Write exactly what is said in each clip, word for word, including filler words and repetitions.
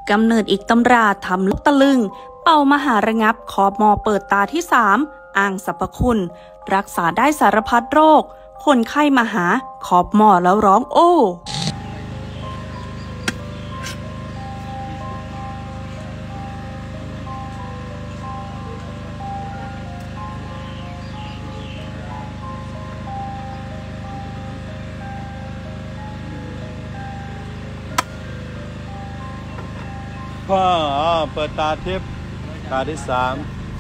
กำเนิดอีกตำราทำลูกตะลึงเป่ามหาระงับขอบมอเปิดตาที่สามอ้างสรรพคุณรักษาได้สารพัดโรคคนไข้มาหาขอบหมอแล้วร้องโอ้พ่อเปิดตาทิพย์ตาที่สาม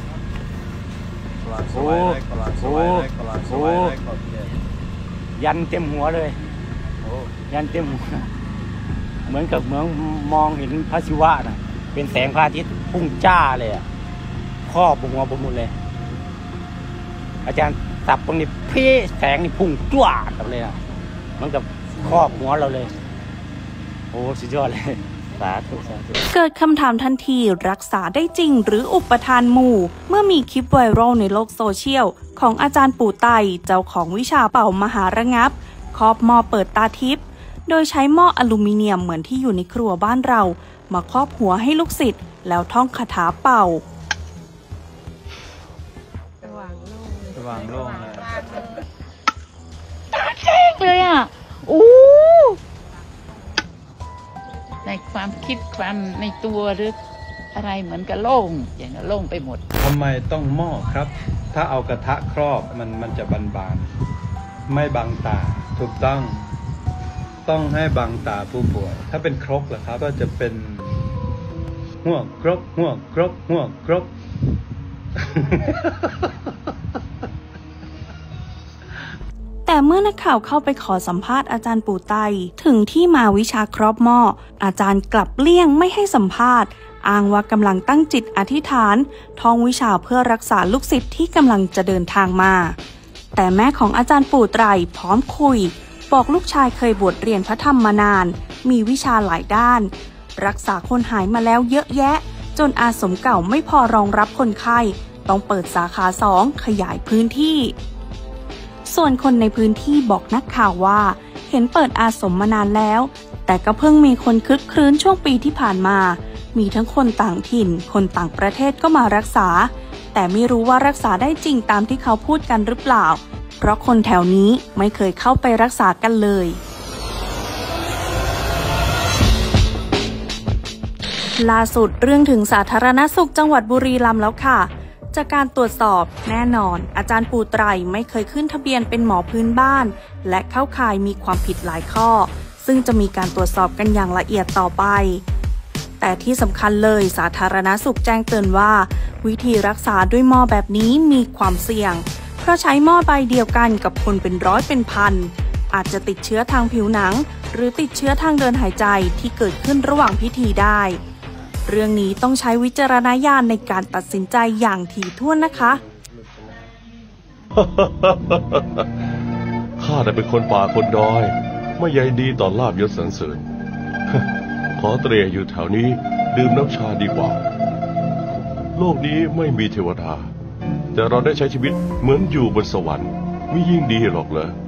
โอ้โหโอ้ยันเต็มหัวเลยยันเต็มหัวเหมือนกับเหมือนมองเห็นพระศิวะน่ะเป็นแสงพระอาทิตย์พุ่งจ้าเลยอ่ะครอบหัวผมหมดเลยอาจารย์สับตรงนี้พี่แสงนี่พุ่งจ้วดเลยอ่ะเหมือนกับครอบหัวเราเลยโอ้สุดยอดเลยเกิดคำถามทันทีรักษาได้จริงหรืออุปทานหมู่เมื่อมีคลิปไวรัลในโลกโซเชียลของอาจารย์ปู่ไตเจ้าของวิชาเป่ามหาระงับครอบหม้อเปิดตาทิพย์โดยใช้หม้ออลูมิเนียมเหมือนที่อยู่ในครัวบ้านเรามาครอบหัวให้ลูกศิษย์แล้วท่องคาถาเป่าสว่างโล่งเลยตาแข็งเลยอ่ะอู้ในความคิดความในตัวหรืออะไรเหมือนกับโล่งอย่างนั้นโล่งไปหมดทำไมต้องหม้อครับถ้าเอากระทะครอบมันมันจะบานๆไม่บังตาถูกต้องต้องให้บังตาผู้ป่วยถ้าเป็นครกล่ะครับก็จะเป็นหัวครกหัวครกหัวครกแต่เมื่อนักข่าวเข้าไปขอสัมภาษณ์อาจารย์ปู่ไตถึงที่มาวิชาครอบหม้ออาจารย์กลับเลี่ยงไม่ให้สัมภาษณ์อ้างว่ากำลังตั้งจิตอธิษฐานท่องวิชาเพื่อรักษาลูกศิษย์ที่กำลังจะเดินทางมาแต่แม่ของอาจารย์ปู่ไตรพร้อมคุยบอกลูกชายเคยบวชเรียนพระธรรมมานานมีวิชาหลายด้านรักษาคนหายมาแล้วเยอะแยะจนอาสมเก่าไม่พอรองรับคนไข้ต้องเปิดสาขาสองขยายพื้นที่ส่วนคนในพื้นที่บอกนักข่าวว่าเห็นเปิดอาสมมานานแล้วแต่ก็เพิ่งมีคนคึกครื้นช่วงปีที่ผ่านมามีทั้งคนต่างถิ่นคนต่างประเทศก็มารักษาแต่ไม่รู้ว่ารักษาได้จริงตามที่เขาพูดกันหรือเปล่าเพราะคนแถวนี้ไม่เคยเข้าไปรักษากันเลยล่าสุดเรื่องถึงสาธารณสุขจังหวัดบุรีรัมย์แล้วค่ะจากการตรวจสอบแน่นอนอาจารย์ปู่ไตรไม่เคยขึ้นทะเบียนเป็นหมอพื้นบ้านและเข้าข่ายมีความผิดหลายข้อซึ่งจะมีการตรวจสอบกันอย่างละเอียดต่อไปแต่ที่สำคัญเลยสาธารณสุขแจ้งเตือนว่าวิธีรักษาด้วยหม้อแบบนี้มีความเสี่ยงเพราะใช้หม้อใบเดียวกันกับคนเป็นร้อยเป็นพันอาจจะติดเชื้อทางผิวหนังหรือติดเชื้อทางเดินหายใจที่เกิดขึ้นระหว่างพิธีได้เรื่องนี้ต้องใช้วิจารณญาณในการตัดสินใจอย่างถี่ถ้วนนะคะข้าได้เป็นคนป่าคนดอยไม่ใยดีต่อลาภยศสรรเสริญ ขอเตรียอยู่แถวนี้ดื่มน้ำชาดีกว่าโลกนี้ไม่มีเทวดาแต่เราได้ใช้ชีวิตเหมือนอยู่บนสวรรค์ไม่ยิ่งดีหรอกเลย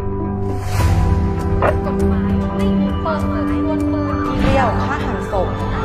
เดี่ยวฆ่าหันศพ